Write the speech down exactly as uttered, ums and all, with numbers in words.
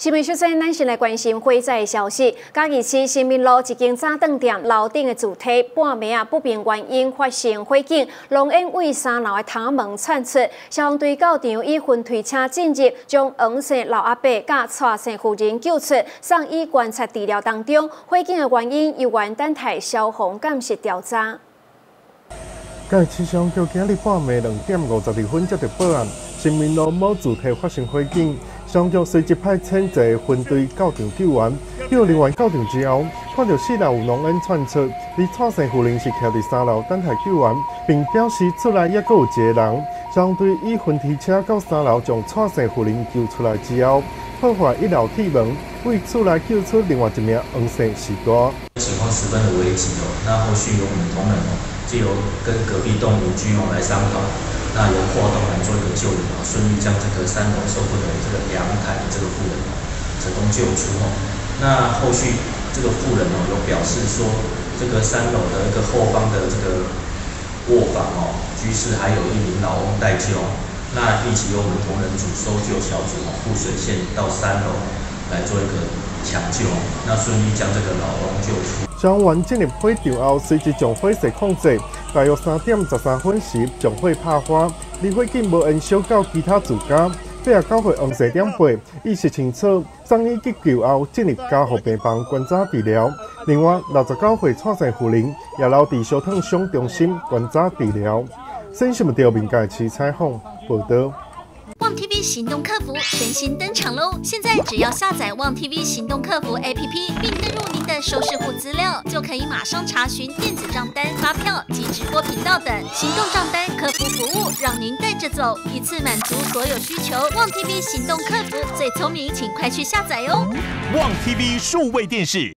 新闻首先，咱先来关心火灾消息。嘉义市新民路一间早顿店楼顶的主体，半暝啊不明原因发生火警，浓烟为三楼的窗门窜出。消防队到场以分推车进入，将黄姓老阿伯甲蔡姓妇人救出，送医观察治疗当中。火警的原因由原等待消防监视调查。 嘉义市消防局今日半暝两点五十二分接到报案，新民路某主体发生火警。 消防局随即派遣一个分队到场救援，救人员到场之后，看到四楼有浓烟窜出，而蔡姓妇人是徛伫三楼等待救援，并表示出来还阁有一个人。消防队以分梯车到三楼将蔡姓妇人救出来之后，破坏一楼铁门，为出来救出另外一名黄姓士大。 情况十分的危急哦，那后续由我们同仁哦，就由跟隔壁栋邻居哦来商讨。 那由破洞来做一个救援啊，顺利将这个三楼受困的这个阳台的这个妇人哦成功救出哦。那后续这个妇人哦有表示说，这个三楼的一个后方的这个卧房哦，居室还有一名老翁待救。那立即由我们同仁组搜救小组哦赴水线到三楼来做一个抢救，那顺利将这个老翁救出。 消防员进入火场后，随即将火势控制。大约三点十三分时，将火拍花，离火警无延烧到其他住家。八十九岁黄姓长辈意识清楚，送医急救后进入加护病房观察治疗。另外，六十九岁蔡姓妇人也留伫烧烫伤中心观察治疗。新新闻调民界市采访报道。 旺 T V 行动客服全新登场喽！现在只要下载旺 T V 行动客服 A P P， 并登入您的收视户资料，就可以马上查询电子账单、发票及直播频道等行动账单客服服务，让您带着走，一次满足所有需求。旺 T V 行动客服最聪明，请快去下载哦！ 旺 T V 数位电视。